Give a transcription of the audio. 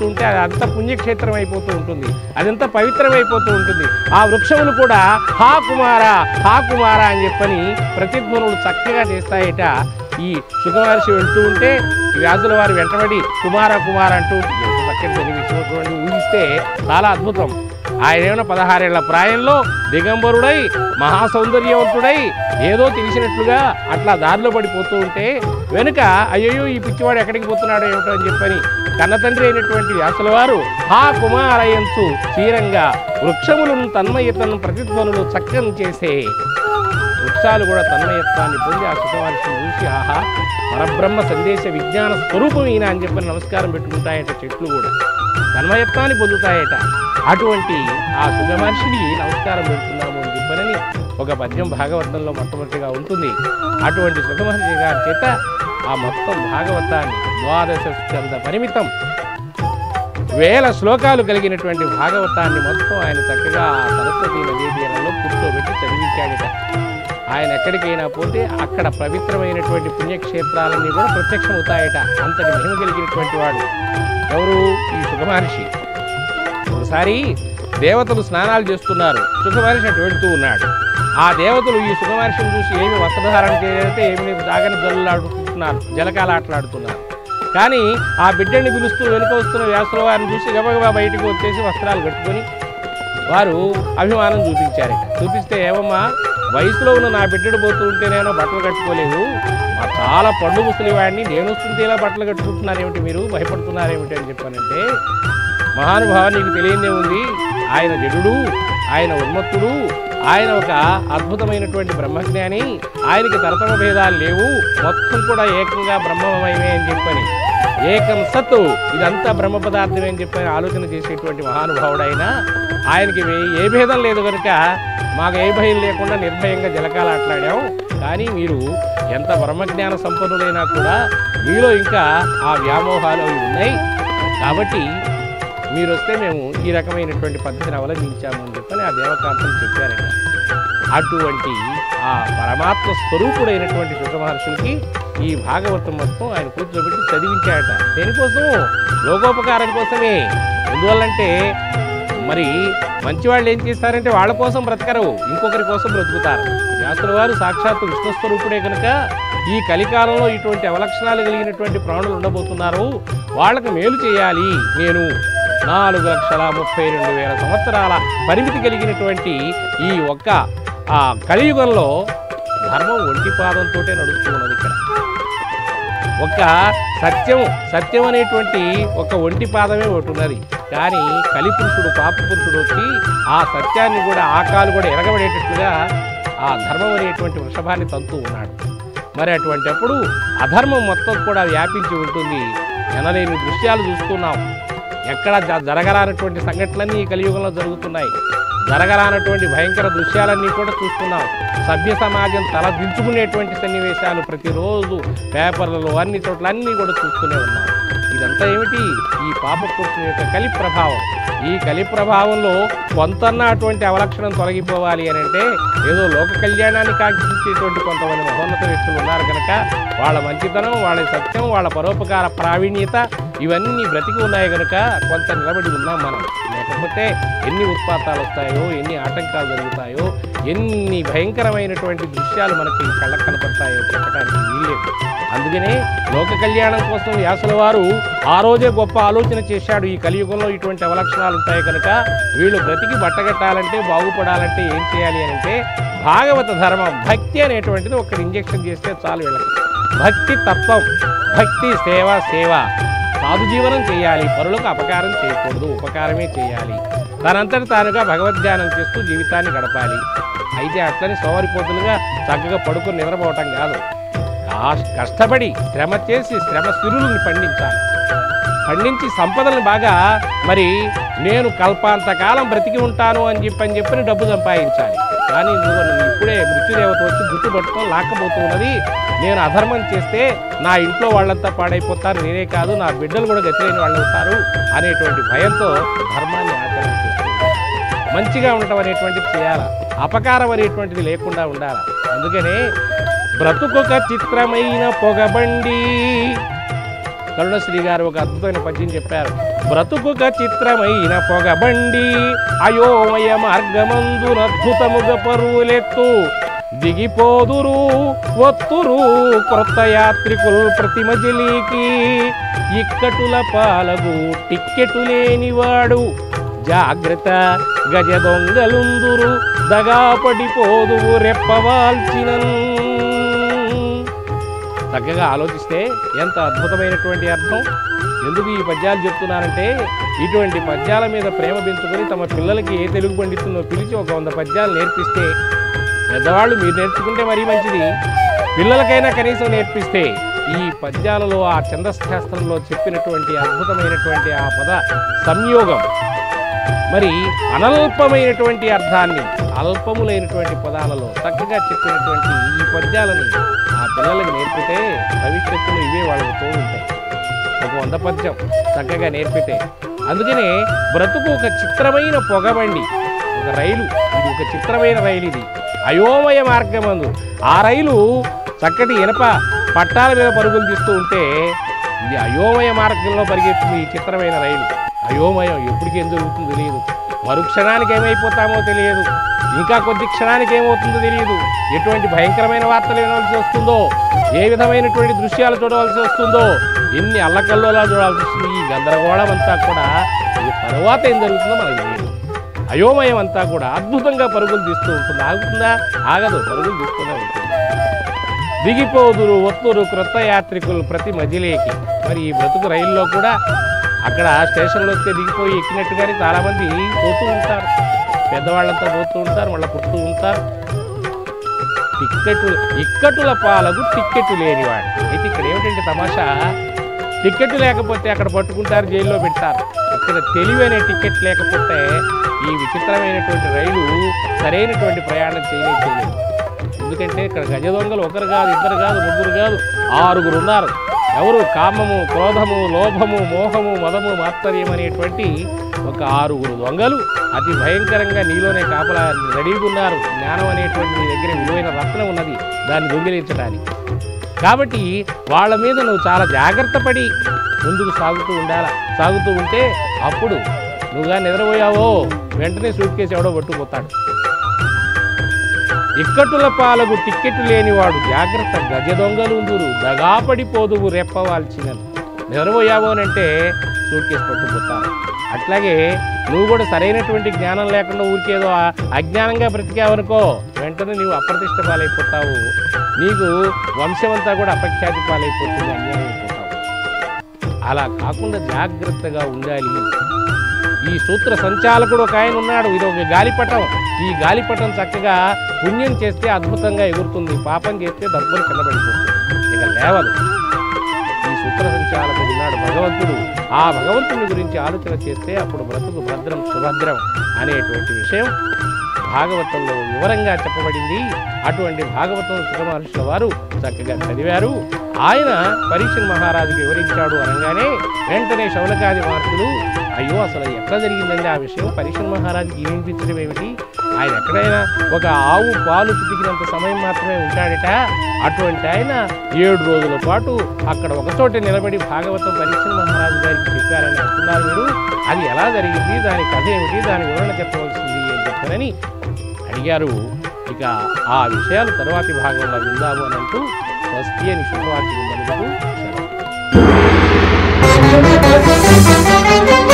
ఉంటే అదంతా పుణ్యక్షేత్రం అయిపోతూ ఉంటుంది, అదంతా పవిత్రమైపోతూ ఉంటుంది. ఆ వృక్షములు కూడా హా కుమార అని చెప్పని ప్రతిధ్వనులు చక్కగా చేస్తాయట. ఈ సుఖమహర్షి వెళ్తూ ఉంటే వ్యాసుల వారు వెంటబడి కుమార అంటూ ఎంత చక్కటి జరిగించినటువంటి ఊహిస్తే చాలా అద్భుతం. ఆయన ఏమైనా 16 ఏళ్ల ప్రాయంలో దిగంబరుడై మహాసౌందర్యవంతుడై ఏదో తెలిసినట్లుగా అట్లా దారిలో పడిపోతూ ఉంటే వెనుక అయ్యో ఈ పిచ్చివాడు ఎక్కడికి పోతున్నాడో ఏమిటో అని చెప్పని కన్నతండ్రి అయినటువంటి వ్యాసుల వారు హా కుమారయంచు చీరంగా వృక్షములను తన్మయతను ప్రతిధ్వనులు చక్కని చేసే వృక్షాలు కూడా తన్మయత్వాన్ని పొంది ఆ సుఖమహర్షిని చూసి ఆహా పరబ్రహ్మ సందేశ విజ్ఞాన స్వరూపం ఈయన అని చెప్పని నమస్కారం పెట్టుకుంటాయట. చెట్లు కూడా తన్మయత్వాన్ని పొందుతాయట. అటువంటి ఆ సుఖమహర్షిని నమస్కారం పెడుతున్నాము అని చెప్పనని ఒక పద్యం భాగవతంలో మొట్టమొదటిగా ఉంటుంది. అటువంటి సుఖమహర్షి గారి చేత ఆ మొత్తం భాగవతాన్ని 12 స్కంద పరిమితం 1000 శ్లోకాలు కలిగినటువంటి భాగవతాన్ని మొత్తం ఆయన చక్కగా సరస్వతీ నదీ తీరంలో కూర్చోబెట్టి చదివించాడట. ఆయన ఎక్కడికైనా పోతే అక్కడ పవిత్రమైనటువంటి పుణ్యక్షేత్రాలన్నీ కూడా ప్రత్యక్షమవుతాయట. అంతటి మహిమ కలిగినటువంటి వాడు ఎవరు? ఈ సుఖమహర్షి. ఒకసారి దేవతలు స్నానాలు చేస్తున్నారు, సుఖమహర్షి అటు వెళుతూ ఉన్నాడు. ఆ దేవతలు ఈ సుఖమహర్షిని చూసి ఏమి వస్త్రధారణ చేయాలంటే ఏమి దాగని జల్లాడుకుంటున్నారు, జలకాలాటలాడుతున్నారు. కానీ ఆ బిడ్డని పిలుస్తూ వెనుక వస్తున్న వ్యాసుల వారిని చూసి గబగబా బయటకు వచ్చేసి వస్త్రాలు కట్టుకొని వారు అభిమానం చూపించారట. చూపిస్తే ఏమమ్మా వయసులో ఉన్న నా బిడ్డడు పోతూ ఉంటే నేను బట్టలు కట్టుకోలేదు, మా చాలా పండు ముసలివాడిని నేను వస్తుంటే ఇలా బట్టలు కట్టుకుంటున్నారేమిటి, మీరు భయపడుతున్నారేమిటి అని చెప్పానంటే మహానుభావ నీకు తెలియదే ఉంది, ఆయన జడుడు, ఆయన ఉన్మత్తుడు, ఆయన ఒక అద్భుతమైనటువంటి బ్రహ్మజ్ఞాని, ఆయనకి తరతమ భేదాలు లేవు, మొత్తం కూడా ఏకంగా బ్రహ్మమయమే అని చెప్పని ఏకం సత్తు ఇదంతా బ్రహ్మ పదార్థమే అని చెప్పని ఆలోచన చేసేటువంటి మహానుభావుడైన ఆయనకి ఏ భేదం లేదు కనుక మాకు ఏ భయం లేకుండా నిర్భయంగా జలకాలాట్లాడాం. కానీ మీరు ఎంత బ్రహ్మజ్ఞాన సంపన్నులైనా కూడా మీలో ఇంకా ఆ వ్యామోహాలు అవి ఉన్నాయి, కాబట్టి మీరు వస్తే మేము ఈ రకమైనటువంటి పద్ధతిని అవలంబించాము అని చెప్పని ఆ దేవకాంతలు చెప్పారట. అటువంటి ఆ పరమాత్మ స్వరూపుడైనటువంటి సుఖమహర్షులకి ఈ భాగవతం మొత్తం ఆయన కూర్చోబెట్టి చదివించాడట. దేనికోసం? లోకోపకారం కోసమే. ఎందువల్లంటే మరి మంచివాళ్ళు ఏం చేస్తారంటే వాళ్ళ కోసం బ్రతకరు, ఇంకొకరి కోసం బ్రతుకుతారు. వ్యాసుల వారు సాక్షాత్తు విష్ణుస్వరూపుడే కనుక ఈ కలికాలంలో ఇటువంటి అవలక్షణాలు కలిగినటువంటి ప్రాణులు ఉండబోతున్నారు, వాళ్ళకు మేలు చేయాలి. నేను 4,32,000 సంవత్సరాల పరిమితి కలిగినటువంటి ఈ ఒక్క కలియుగంలో ధర్మం ఒంటి పాదంతో నడుస్తూ ఉన్నది. ఇక్కడ ఒక సత్యం అనేటువంటి ఒక ఒంటి పాదమే ఒకటి ఉన్నది. కానీ కలిపురుషుడు పాపపురుషుడు వచ్చి ఆ సత్యాన్ని కూడా ఆకాలు కూడా ఎరగబడేటట్లుగా ఆ ధర్మం అనేటువంటి వృషభాన్ని తంతూ ఉన్నాడు. మరి అటువంటి అప్పుడు అధర్మం మొత్తం కూడా వ్యాపించి ఉంటుంది. ఎనలేని దృశ్యాలు చూస్తున్నాం. ఎక్కడ జరగరానటువంటి సంఘటనలన్నీ ఈ కలియుగంలో జరుగుతున్నాయి. జరగరానటువంటి భయంకర దృశ్యాలన్నీ కూడా చూస్తున్నాం. సభ్య సమాజం తలదించుకునేటువంటి సన్నివేశాలు ప్రతిరోజు పేపర్లలో అన్ని చోట్ల అన్నీ కూడా చూస్తూనే ఉన్నాం. ఇదంతా ఏమిటి? ఈ పాపపురుషుని యొక్క కలి ప్రభావం. ఈ కలి ప్రభావంలో కొంతన్నా అటువంటి అవలక్షణం తొలగిపోవాలి అని అంటే ఏదో లోక కళ్యాణాన్ని కాంక్షించేటువంటి కొంతమంది మహోన్నత వ్యక్తులు ఉన్నారు కనుక వాళ్ళ మంచితనం, వాళ్ళ సత్యం, వాళ్ళ పరోపకార ప్రావీణ్యత ఇవన్నీ బ్రతికి ఉన్నాయి కనుక కొంత నిలబడి ఉన్నాం మనం. లేకపోతే ఎన్ని ఉత్పాతాలు వస్తాయో, ఎన్ని ఆటంకాలు జరుగుతాయో, ఎన్ని భయంకరమైనటువంటి దృశ్యాలు మనకి కళ్ళకు కనపడతాయో చెప్పడానికి వీల్లేదు. అందుకనే లోక కళ్యాణం కోసం వ్యాసుల వారు ఆ రోజే గొప్ప ఆలోచన చేశాడు. ఈ కలియుగంలో ఇటువంటి అవలక్షణాలు ఉంటాయి కనుక వీళ్ళు బ్రతికి బట్టగట్టాలంటే, బాగుపడాలంటే ఏం చేయాలి అని అంటే భాగవత ధర్మం, భక్తి అనేటువంటిది ఒక ఇంజెక్షన్ చేస్తే చాలు వీళ్ళకి. భక్తి తత్వం, భక్తి సేవ సాధు జీవనం చేయాలి, పరులకు అపకారం చేయకూడదు, ఉపకారమే చేయాలి, తనంతటి తానుగా భగవద్ధ్యానం చేస్తూ జీవితాన్ని గడపాలి. అయితే అట్లని సోమరిపోతులుగా చక్కగా పడుకొని నిద్రపోవటం కాదు. కష్టపడి శ్రమ చేసి శ్రమ సిరులను పండించి సంపదలను బాగా మరి నేను కల్పాంతకాలం బ్రతికి ఉంటాను అని చెప్పని డబ్బు సంపాదించాలి. కానీ నువ్వు ఇప్పుడే మృత్యుదేవత వచ్చి గుర్తు పట్టుకొని లాక్కపోతూ ఉన్నది. నేను అధర్మం చేస్తే నా ఇంట్లో వాళ్ళంతా పాడైపోతారు, నేనే కాదు నా బిడ్డలు కూడా గతిలేని వాళ్ళు అవుతారు అనేటువంటి భయంతో ధర్మాన్ని ఆచరణ చేస్తుంది. మంచిగా ఉండటం అనేటువంటిది చేయాలి, అపకారం అనేటువంటిది లేకుండా ఉండాలి. అందుకనే బ్రతుకొక చిత్రమైన పొగబండి కరుణశ్రీ గారు ఒక అద్భుతమైన పద్యం చెప్పారు. బ్రతుకుక చిత్రమైన పొగబండి అయోమయ మార్గమందున అద్భుతముగ పరువులెత్తు దిగిపోదురు ఒత్తురు క్రొత్త యాత్రికులు ప్రతి మజిలీకి ఇక్కటుల పాలగు టిక్కెటు లేనివాడు జాగ్రత్త గజ దొంగలుందురు దగా పడిపోదువు రెప్పవాల్చినన్. చక్కగా ఆలోచిస్తే ఎంత అద్భుతమైనటువంటి అర్థం. ఎందుకు ఈ పద్యాలు చెప్తున్నానంటే ఇటువంటి పద్యాల మీద ప్రేమ పెంచుకొని తమ పిల్లలకి ఏ తెలుగు పండితున్నో పిలిచి ఒక 100 పద్యాలు నేర్పిస్తే, పెద్దవాళ్ళు మీరు నేర్చుకుంటే మరీ మంచిది, పిల్లలకైనా కనీసం నేర్పిస్తే ఈ పద్యాలలో ఆ ఛందశాస్త్రంలో చెప్పినటువంటి అద్భుతమైనటువంటి ఆ పద సంయోగం, మరి అనల్పమైనటువంటి అర్థాన్ని అల్పములైనటువంటి పదాలలో చక్కగా చెప్పినటువంటి ఈ పద్యాలని ఆ పిల్లలకి నేర్పితే భవిష్యత్తులో ఇవే వాళ్ళతో ఉంటాయి. ఒక 100 పద్యం చక్కగా నేర్పితే. అందుకనే బ్రతుకు ఒక చిత్రమైన పొగబండి, ఒక రైలు, ఇది ఒక చిత్రమైన రైలు, ఇది అయోమయ మార్గమందు. ఆ రైలు చక్కటి ఇనప పట్టాల మీద పరుగులు తీస్తూ ఉంటే ఇది అయోమయ మార్గంలో పరిగెత్తుంది ఈ చిత్రమైన రైలు. అయోమయం, ఎప్పటికి ఏం జరుగుతుందో తెలియదు, మరుక్షణానికి ఏమైపోతామో తెలియదు, ఇంకా కొద్ది క్షణానికి ఏమవుతుందో తెలియదు, ఎటువంటి భయంకరమైన వార్తలు వినవలసి వస్తుందో, ఏ విధమైనటువంటి దృశ్యాలు చూడవలసి వస్తుందో, ఎన్ని అల్లకల్లోలా చూడాల్సి వస్తుంది. ఈ గందరగోళం అంతా కూడా ఇది తర్వాత ఏం జరుగుతుందో మనకు తెలియదు. అయోమయం అంతా కూడా అద్భుతంగా పరుగులు తీస్తూ ఉంటుంది. ఆగుతుందా? ఆగదు, పరుగులు తీస్తూనే ఉంటుంది. దిగిపోదురు ఒత్తురు క్రొత్త యాత్రికులు ప్రతి మజిలీకి. మరి ఈ బ్రతుకు రైల్లో కూడా అక్కడ స్టేషన్లో వస్తే దిగిపోయి ఎక్కినట్టుగానే చాలామంది పోతూ ఉంటారు, పెద్దవాళ్ళంతా పోతూ ఉంటారు, మళ్ళీ పుడుతూ ఉంటారు. ఇక్కటుల పాలకు టిక్కెట్టు లేనివాడు. అయితే ఇక్కడ ఏమిటంటే తమాషా, టిక్కెట్ లేకపోతే అక్కడ పట్టుకుంటారు, జైల్లో పెడతారు. ఇక్కడ తెలివైన టిక్కెట్ లేకపోతే ఈ విచిత్రమైనటువంటి రైలు సరైనటువంటి ప్రయాణం చేయలేదు. ఎందుకంటే ఇక్కడ గజ దొంగలు ఒకరు కాదు, ఇద్దరు కాదు, ముగ్గురు కాదు, 6 ఉన్నారు. ఎవరు? కామము, క్రోధము, లోభము, మోహము, మదము, మాత్సర్యం అనేటువంటి ఒక 6 దొంగలు అతి భయంకరంగా నీలోనే కాపలా రెడీగా ఉన్నారు. జ్ఞానం అనేటువంటి నీ దగ్గర విలువైన రత్నం ఉన్నది, దాన్ని దొంగిలించడానికి. కాబట్టి వాళ్ళ మీద నువ్వు చాలా జాగ్రత్త పడి ముందుకు సాగుతూ ఉంటే అప్పుడు నువ్వుగా నిద్రపోయావో వెంటనే సూట్ కేసు ఎవడో పట్టుకుపోతాడు. ఇక్కటుల పాలకు టిక్కెట్టు లేనివాడు జాగ్రత్త గజ దొంగలుందురు దగా పడిపోదువు రెప్పవాల్చినను. నిద్రపోయావో అంటే సూట్ కేసు పట్టుకుపోతారు. అట్లాగే నువ్వు కూడా సరైనటువంటి జ్ఞానం లేకుండా ఊరికేదో అజ్ఞానంగా బ్రతికావనుకో వెంటనే నీవు అప్రతిష్ట పాలైపోతావు, నీకు వంశమంతా కూడా అపఖ్యాతి పాలైపోతుంది, అన్యాయం అయిపోతావు. అలా కాకుండా జాగ్రత్తగా ఉండాలి. ఈ సూత్ర సంచాలకుడు ఒక ఆయన ఉన్నాడు, ఇది ఒక గాలిపటం. ఈ గాలిపటం చక్కగా పుణ్యం చేస్తే అద్భుతంగా ఎగురుతుంది, పాపం చేస్తే దర్భలు కిందపడిపోతుంది, ఇక లేవదు. ఈ సూత్ర సంచాలకుడు ఉన్నాడు భగవంతుడు. ఆ భగవంతుని గురించి ఆలోచన చేస్తే అప్పుడు బ్రతుకు భద్రం సుభద్రం అనేటువంటి విషయం భాగవతంలో వివరంగా చెప్పబడింది. అటువంటి భాగవతం సుఖ మహర్షుల వారు చక్కగా చదివారు. ఆయన పరీక్షణ్ మహారాజుకు వివరించాడు అనగానే వెంటనే శౌనకాది మహర్షులు, అయ్యో అసలు ఎట్లా జరిగిందండి ఆ విషయం, పరీక్షణ్ మహారాజుకి వినిపించడం ఏమిటి, ఆయన ఎక్కడైనా ఒక ఆవు పాలు పితికినంత సమయం మాత్రమే ఉంటాడట, అటువంటి ఆయన 7 రోజుల పాటు అక్కడ ఒకచోట నిలబడి భాగవతం పరీక్షణ్ మహారాజు గారికి చెప్పారని అంటున్నారు మీరు, అది ఎలా జరిగింది, దాని కథ ఏమిటి, దాని వివరణ చెప్పవలసింది అని చెప్పారని అడిగారు. ఇక ఆ విషయాలు తరువాతి భాగంలో విందాము అని అంటూ స్వస్తి అని శుభవాక్యం